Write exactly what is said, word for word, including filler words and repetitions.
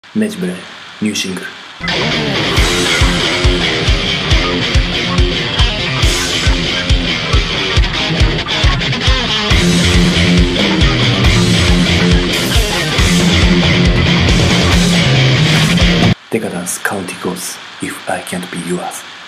メジブレニューシングルデカダンスカウンティゴーズ If I can't be yours